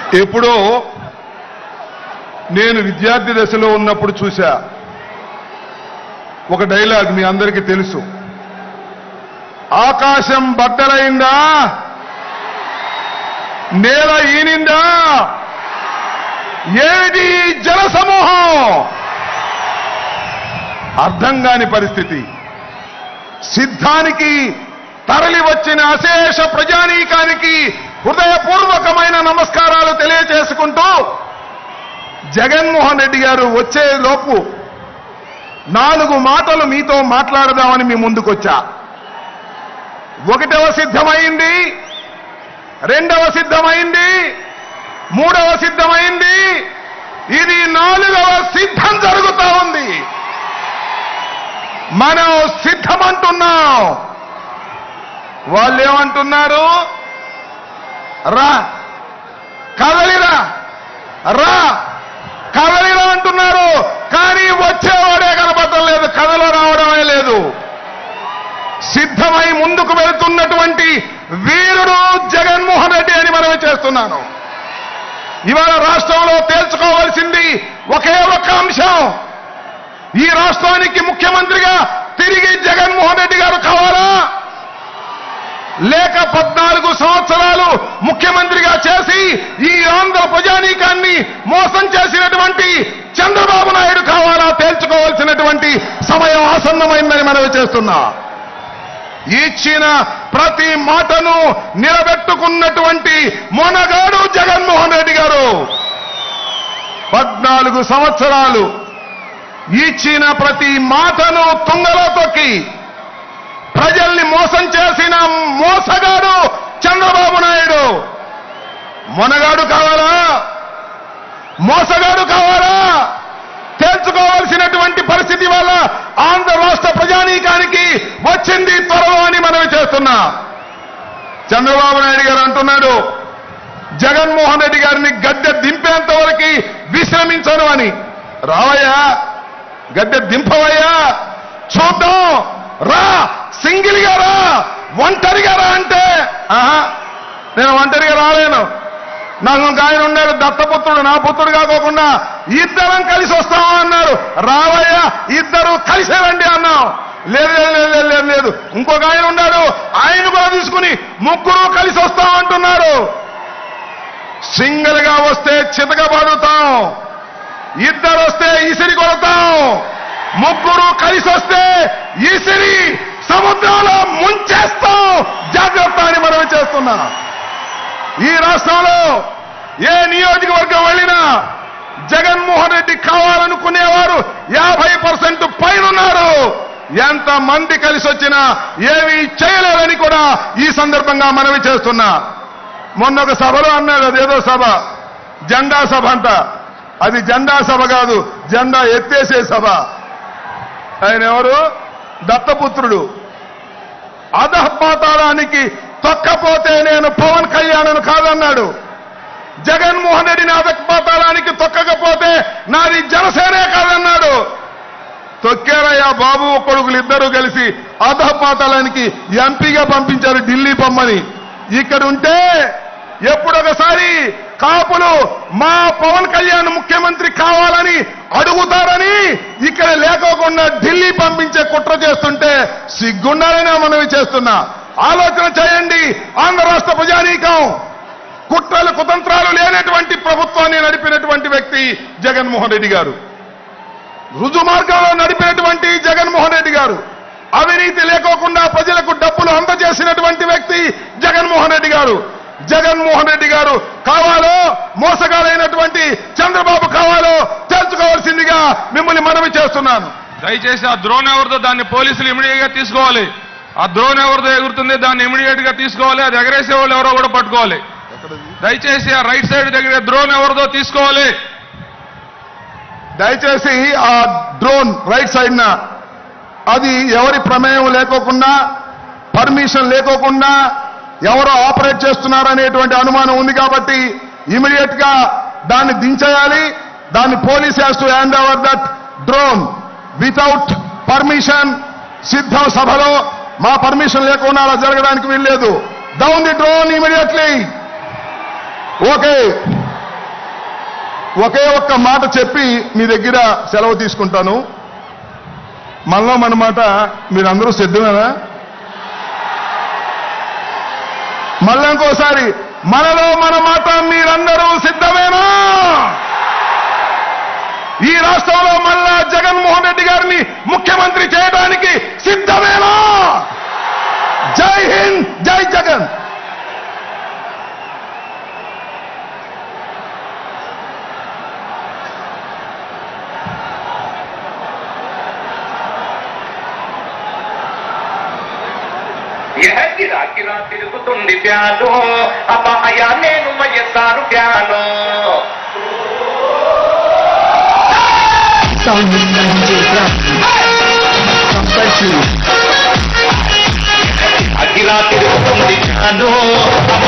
ఎప్పుడో నేను విద్యార్థి దశలో ఉన్నప్పుడు చూశా ఒక డైలాగ్, మీ అందరికీ తెలుసు. ఆకాశం బద్దలైందా, నేల ఈనిందా, ఏది జనసమూహం, అర్థం కాని పరిస్థితి. సిద్ధానికి తరలి వచ్చిన అశేష ప్రజానీకానికి హృదయపూర్వకమైన నమస్కారాలు తెలియజేసుకుంటూ జగన్మోహన్ రెడ్డి గారు వచ్చే లోపు 4 మాటలు మీతో మాట్లాడదామని మీ ముందుకొచ్చా. 1వ సిద్ధమైంది, 2వ సిద్ధమైంది, 3వ సిద్ధమైంది, ఇది 4వ సిద్ధం జరుగుతా ఉంది. మనం సిద్ధమంటున్నాం. వాళ్ళు ఏమంటున్నారు? రా కదలిరా, రా కదలిరా అంటున్నారు. కానీ వచ్చేవాడే కనపడటం లేదు, కథలో రావడమే లేదు. సిద్ధమై ముందుకు వెళుతున్నటువంటి వీరుడు జగన్మోహన్ రెడ్డి అని మనమే చేస్తున్నాను. ఇవాళ రాష్ట్రంలో తేల్చుకోవాల్సింది ఒకే ఒక్క అంశం. ఈ రాష్ట్రానికి ముఖ్యమంత్రిగా తిరిగి జగన్మోహన్ రెడ్డి గారు కావాలా, లేక 14 సంవత్సరాలు ముఖ్యమంత్రిగా చేసి ఈ ఆంధ్ర ప్రజానీకాన్ని మోసం చేసినటువంటి చంద్రబాబు నాయుడు కావాలా తేల్చుకోవాల్సినటువంటి సమయం ఆసన్నమైందని మనవి చేస్తున్నా. ఇచ్చిన ప్రతి మాటను నిలబెట్టుకున్నటువంటి మొనగాడు జగన్మోహన్ రెడ్డి గారు. 14 సంవత్సరాలు ఇచ్చిన ప్రతి మాటను తుంగలో తొక్కి ప్రజల్ని మోసం చేసిన మోసగాడు చంద్రబాబు నాయుడు. మొనగాడు కావాలా, మోసగాడు కావాలా తేల్చుకోవాల్సినటువంటి పరిస్థితి వల్ల ఆంధ్ర రాష్ట్ర ప్రజానీకానికి వచ్చింది త్వరలో అని మనవి చేస్తున్నా. చంద్రబాబు నాయుడు గారు అంటున్నాడు జగన్మోహన్ రెడ్డి గారిని గద్దె దింపేంత వరకు విశ్రమించను అని. రావయ్యా, గద్దె దింపవయ్యా, చూద్దాం, రా, సింగిల్గా రా, ఒంటరిగా రా అంటే నేను ఒంటరిగా రాలేను. నాకు ఒక ఆయన ఉన్నాడు దత్తపుత్రుడు, నా పుత్రుడు కాకోకుండా ఇద్దరం కలిసి వస్తామా అన్నారు. రావయ్యా, ఇద్దరు కలిసే రండి అన్నాం. లేదు లేదు లేదు లేదు, ఇంకొక ఆయన ఉన్నాడు, ఆయన కూడా తీసుకుని 3 కలిసి వస్తామంటున్నారు. సింగిల్ గా వస్తే చితకబడుతాం, 2 వస్తే ఇసిరి కొడతాం, 3 కలిసి వస్తే ఇసిరి సముద్రంలో ముంచేస్తాం. జాగ్రత్త అని మనవి చేస్తున్నా. ఈ రాష్ట్రంలో ఏ నియోజకవర్గం వెళ్ళినా జగన్మోహన్ రెడ్డి కావాలనుకునేవారు 50% పైనున్నారు. ఎంత మంది కలిసి వచ్చినా ఏమీ చేయలేరని కూడా ఈ సందర్భంగా మనవి చేస్తున్నా. మొన్న ఒక సభలో అన్నాడు, అదేదో సభ, జెండా సభ అంట. అది జెండా సభ కాదు, జెండా ఎత్తేసే సభ. ఆయన ఎవరు? దత్తపుత్రుడు. అధపాతాళానికి తొక్కపోతే నేను పవన్ కళ్యాణ్ కాదన్నాడు. జగన్మోహన్ రెడ్డిని అధపాతాళానికి తొక్కకపోతే నాది జనసేనే కాదన్నాడు. తొక్కారయ్యా బాబు కొడుకులు ఇద్దరు కలిసి అధపాతాళానికి ఎంపీగా పంపించారు ఢిల్లీ పొమ్మని. ఇక్కడ ఉంటే ఎప్పుడొకసారి కాపులు మా పవన్ కళ్యాణ్ ముఖ్యమంత్రి కావాలని అడుగుతారని ఇక్కడ లేకోకుండా ఢిల్లీ పంపించే కుట్ర చేస్తుంటే సిగ్గుండాలని మనవి చేస్తున్నా. ఆలోచన చేయండి. ఆంధ్ర రాష్ట్ర ప్రజానీకం కుట్రలు కుతంత్రాలు లేనటువంటి ప్రభుత్వాన్ని నడిపినటువంటి వ్యక్తి జగన్మోహన్ రెడ్డి గారు. రుజుమార్గంలో నడిపినటువంటి జగన్మోహన్ రెడ్డి గారు. అవినీతి లేకోకుండా ప్రజలకు డబ్బులు అందజేసినటువంటి వ్యక్తి జగన్మోహన్ రెడ్డి గారు. జగన్మోహన్ రెడ్డి గారు కావాలో, మోసగాలైనటువంటి చంద్రబాబు కావాలో తెలుసుకోవాల్సిందిగా మిమ్మల్ని మనవి చేస్తున్నాను. దయచేసి ఆ డ్రోన్ ఎవరితో దాన్ని పోలీసులు ఇమీడియట్ గా తీసుకోవాలి. ఆ డ్రోన్ ఎవరితో ఎగురుతుంది దాన్ని ఇమీడియట్ గా తీసుకోవాలి. అది ఎగరేసే వాళ్ళు ఎవరో కూడా పట్టుకోవాలి. దయచేసి ఆ రైట్ సైడ్ దగ్గర డ్రోన్ ఎవరితో తీసుకోవాలి. దయచేసి ఆ డ్రోన్ రైట్ సైడ్ అది ఎవరి ప్రమేయం లేకోకుండా, పర్మిషన్ లేకోకుండా ఎవరో ఆపరేట్ చేస్తున్నారనేటువంటి అనుమానం ఉంది కాబట్టి ఇమీడియట్ గా దాన్ని దించేయాలి. దాన్ని police has to hand over that drone without permission. సిద్ధం సభలో మా పర్మిషన్ లేకుండా అలా జరగడానికి వీల్లేదు. Down the drone immediately. Okay. ఒకే ఒక్క మాట చెప్పి మీ దగ్గర సెలవు తీసుకుంటాను. మనలో మన మాట మీరందరూ సిద్ధమేనా? మళ్ళీ ఇంకోసారి, మనలో మన మాట మీరందరూ సిద్ధమేనా? ఈ రాష్ట్రంలో మళ్ళా జగన్మోహన్ రెడ్డి గారిని ముఖ్యమంత్రి చేయడానికి సిద్ధమేనా? జై హింద్, జై జగన్. గిరా గిరా తిరుగుతుంది ప్యాను అబ్బాయా నేను వైఎస్ఆర్ ప్యాను గిరా తిరుగుతుంది ప్యాను